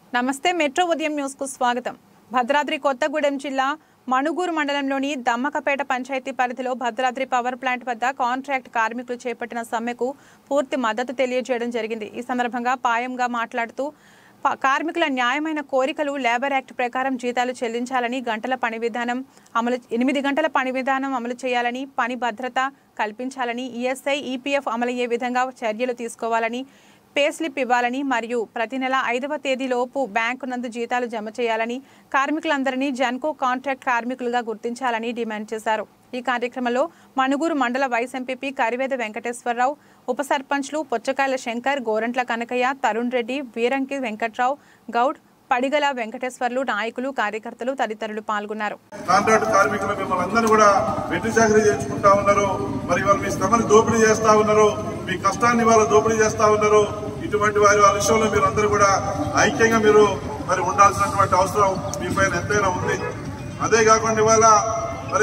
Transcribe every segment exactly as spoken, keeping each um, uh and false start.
నమస్తే మెట్రో ఉదయం న్యూస్ కు స్వాగతం। భద్రాద్రి కొత్తగూడెం జిల్లా మణుగూరు మండలంలోని దమ్మకపేట పంచాయతీ పరిధిలో భద్రాద్రి పవర్ ప్లాంట్ వద్ద కాంట్రాక్ట్ కార్మికులు చేపట్టిన సమ్మెకు పూర్తి మద్దతు తెలియజేయడం జరిగింది। ఈ సందర్భంగా పాయంగా మాట్లాడుతూ కార్మికుల న్యాయమైన కోరికలు లేబర్ యాక్ట్ ప్రకారం జీతాలు చెల్లించాలని, గంటల పని విధానం అమలు ఎనిమిది గంటల పని విధానం అమలు చేయాలని, పని భద్రత కల్పించాలని, ఈఎస్ఐ ఈపీఎఫ్ అమలయ్యే విధంగా చర్యలు తీసుకోవాలని, పే స్లిప్ ఇవ్వాలని మరియు ప్రతి నెల ఐదవ తేదీలోపు బ్యాంకు నందు జీతాలు జమ చేయాలని, కార్మికులందరినీ జన్కో కాంట్రాక్ట్ కార్మికులుగా గుర్తించాలని డిమాండ్ చేశారు। ఈ కార్యక్రమంలో మణుగూరు మండల వైస్ ఎంపీపీ కరివేద వెంకటేశ్వరరావు, ఉప సర్పంచ్లు పొచ్చకాయల శంకర్, గోరంట్ల కనకయ్య, తరుణ్ రెడ్డి, వీరంకి వెంకట్రావు గౌడ్, పడిగల వెంకటేశ్వర్లు, నాయకులు, కార్యకర్తలు తదితరులు పాల్గొన్నారు। కాంట్రాక్ట్ కార్మికులు మిమ్మల్ని అందరూ కూడా వెట్టి చాకరీ చేయించుకుంటా ఉన్నారు, మరి వాళ్ళు మీ శ్రమను దోపిడీ చేస్తా ఉన్నారు, మీ కష్టాన్ని వాళ్ళు దోపిడీ చేస్తా ఉన్నారు। ఇటువంటి వారి వాళ్ళ విషయంలో మీరు అందరూ కూడా ఐక్యంగా మీరు మరి ఉండాల్సినటువంటి అవసరం మీ పైన ఎంతైనా ఉంది। అదే కాకుండా ఇవాళ మరి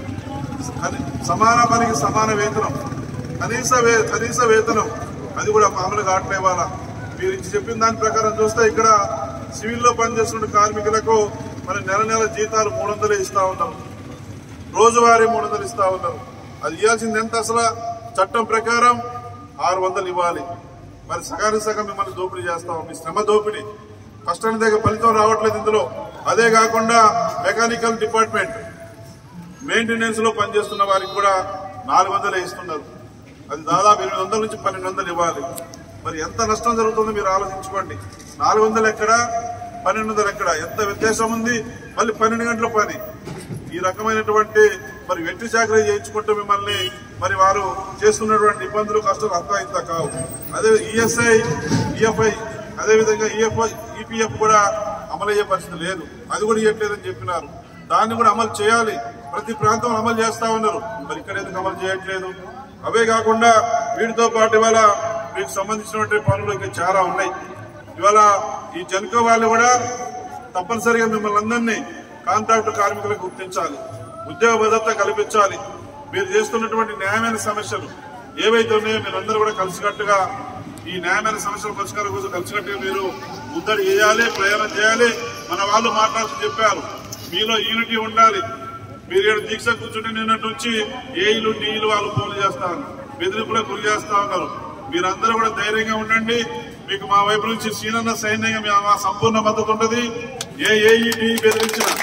సమాన పనికి సమాన వేతనం, కనీస వే కనీస వేతనం అది కూడా అమలు కావట్లే। ఇవాళ మీరు ఇచ్చి చెప్పిన దాని ప్రకారం చూస్తే ఇక్కడ సివిల్లో పనిచేస్తున్న కార్మికులకు మరి నెల నెల జీతాలు మూడు వందలు ఇస్తా ఉన్నారు, రోజువారీ మూడు వందలు ఇస్తా ఉన్నారు। అది ఇవ్వాల్సింది ఎంత? అసలు చట్టం ప్రకారం ఆరు వందలు ఇవ్వాలి। మరి సగానికి సగం మిమ్మల్ని దోపిడీ చేస్తాం, మీ శ్రమ దోపిడీ, కష్టాన్ని దగ్గర ఫలితం రావట్లేదు ఇందులో। అదే కాకుండా మెకానికల్ డిపార్ట్మెంట్ మెయింటెనెన్స్ లో పనిచేస్తున్న వారికి కూడా నాలుగు వందలే ఇస్తున్నారు, అది దాదాపు ఎనిమిది వందల నుంచి పన్నెండు వందలు ఇవ్వాలి। మరి ఎంత నష్టం జరుగుతుందో మీరు ఆలోచించుకోండి। నాలుగు వందలు ఎక్కడ, పన్నెండు వందలు ఎక్కడ, ఎంత వ్యత్యాసం ఉంది? మళ్ళీ పన్నెండు గంటల పని। ఈ రకమైనటువంటి మరి వెట్టి చాకరీ చేయించుకుంటూ మిమ్మల్ని మరి వారు చేస్తున్నటువంటి ఇబ్బందులు, కష్టాలు అంతా ఇంత కావు। అదే ఈఎస్ఐ ఈఎఫ్ఐ అదేవిధంగా ఈఎఫ్ఐ ఈపీఎఫ్ కూడా అమలయ్యే పరిస్థితి లేదు, అది కూడా ఇవ్వట్లేదని చెప్పినారు। దాన్ని కూడా అమలు చేయాలి, ప్రతి ప్రాంతంలో అమలు చేస్తా ఉన్నారు, మరి ఇక్కడ ఎందుకు అమలు చేయట్లేదు? అవే కాకుండా వీటితో పాటు ఇవాళ మీకు సంబంధించినటువంటి పనులు ఇంకా చాలా ఉన్నాయి। ఇవాళ ఈ జన్కో వాళ్ళు కూడా తప్పనిసరిగా మిమ్మల్ని అందరినీ కాంట్రాక్ట్ కార్మికులకు గుర్తించాలి, ఉద్యోగ భద్రత కల్పించాలి। మీరు చేస్తున్నటువంటి న్యాయమైన సమస్యలు ఏవైతే ఉన్నాయో మీరందరూ కూడా కలిసికట్టుగా ఈ న్యాయమైన సమస్యల పరిష్కారం కోసం కలిసికట్టుగా మీరు ముద్దడి చేయాలి, ప్రయాణం చేయాలి। మన వాళ్ళు మాట్లాడుతూ చెప్పారు, మీలో యూనిటీ ఉండాలి। మీరు ఏడు దీక్ష కూర్చుంటే నిన్నటి నుంచి ఏఈలు డీలు వాళ్ళు ఫోన్లు చేస్తారు, బెదిరింపులకు గురి చేస్తా ఉన్నారు। మీరందరూ కూడా ధైర్యంగా ఉండండి, మీకు మా వైపు నుంచి సీనన్న సైన్యంగా మా సంపూర్ణ మద్దతు ఉంటుంది। ఏ ఏఈడి బెదిరించినా,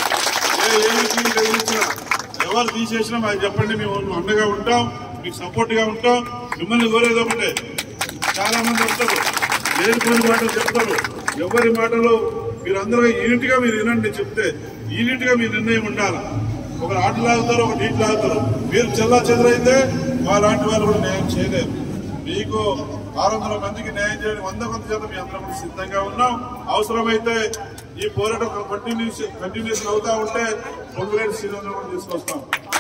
ఏ ఏఈడి బెదిరించినా, ఎవరు తీసేసినా మాకు చెప్పండి, మేము అండగా ఉంటాం, మీకు సపోర్ట్ గా ఉంటాం। మిమ్మల్ని కోరేది ఒకటే, చాలా మంది వస్తారు లేనిపోయిన మాటలు చెప్తారు, ఎవరి మాటలు మీరందరూ యూనిట్ గా మీరు వినండి, చెప్తే యూనిట్ గా మీ నిర్ణయం ఉండాలి। ఒకరు ఆటలు లాగుతారు, ఒకటి నీటి లాగుతారు, మీరు చెల్లా చెదరైతే వాళ్ళంటి వాళ్ళు కూడా న్యాయం చేయలేరు। మీకు ఆరు వందల మందికి న్యాయం చేయడం వంద కొంత శాతం మీ అందరం కూడా సిద్ధంగా ఉన్నాం। అవసరమైతే ఈ పోరాటం కంటిన్యూస్ కంటిన్యూషన్ అవుతా ఉంటే పొంగులేని సీజన్ కూడా తీసుకొస్తాం।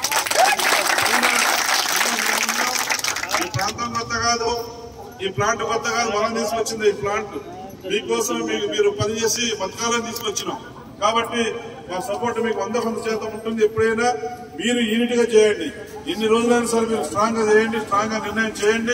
ఈ ప్రాంతం కొత్త కాదు, ఈ ప్లాంట్ కొత్త కాదు, మనం తీసుకొచ్చింది ఈ ప్లాంట్ మీకోసం, మీకు మీరు పనిచేసి బతకాలని తీసుకొచ్చినాం కాబట్టి మా సపోర్ట్ మీకు వంద కొంత శాతం ఉంటుంది। ఎప్పుడైనా మీరు యూనిట్ గా చేయండి, ఎన్ని రోజులైనా సరే మీరు స్ట్రాంగ్ గా చేయండి, స్ట్రాంగ్ గా నిర్ణయం చేయండి।